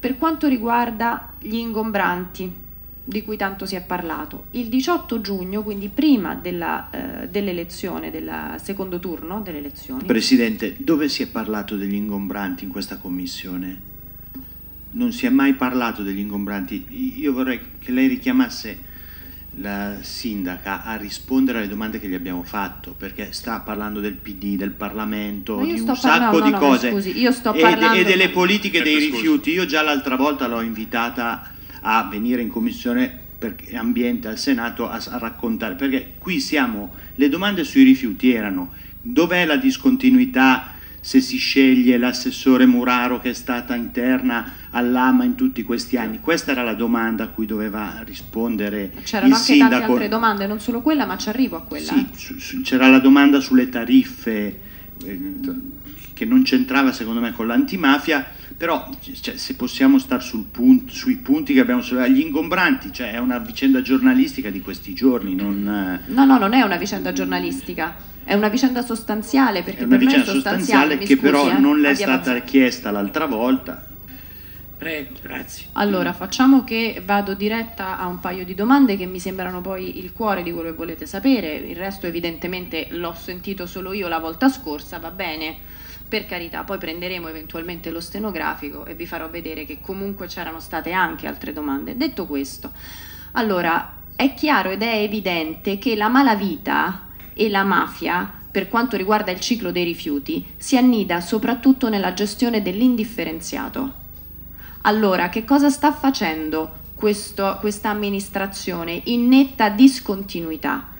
Per quanto riguarda gli ingombranti, di cui tanto si è parlato, il 18 giugno, quindi prima dell'elezione, del secondo turno delle elezioni. Presidente, dove si è parlato degli ingombranti in questa commissione? Non si è mai parlato degli ingombranti. Io vorrei che lei richiamasse la sindaca a rispondere alle domande che gli abbiamo fatto, perché sta parlando del PD, del Parlamento, di un sacco di cose, scusi, io sto parlando... e delle politiche dei rifiuti. Io già l'altra volta l'ho invitata a venire in commissione ambiente al Senato a raccontare, perché qui le domande sui rifiuti erano: dov'è la discontinuità se si sceglie l'assessore Muraro, che è stata interna all'AMA in tutti questi anni? Questa era la domanda a cui doveva rispondere il sindaco. C'erano anche tante altre domande, non solo quella, ma ci arrivo a quella. Sì, c'era la domanda sulle tariffe, che non c'entrava secondo me con l'antimafia, però se possiamo stare sui punti che abbiamo sollevato. Gli ingombranti, è una vicenda giornalistica di questi giorni. No, non è una vicenda giornalistica. È una vicenda sostanziale, perché è una per vicenda me è sostanziale, che però non le è stata chiesta l'altra volta. Prego, grazie. Allora, facciamo che vado diretta a un paio di domande che mi sembrano poi il cuore di quello che volete sapere. Il resto evidentemente l'ho sentito solo io la volta scorsa, va bene, per carità. Poi prenderemo eventualmente lo stenografico e vi farò vedere che comunque c'erano state anche altre domande. Detto questo, allora, è chiaro ed è evidente che la malavita e la mafia, per quanto riguarda il ciclo dei rifiuti, si annida soprattutto nella gestione dell'indifferenziato. Allora, che cosa sta facendo questa amministrazione in netta discontinuità?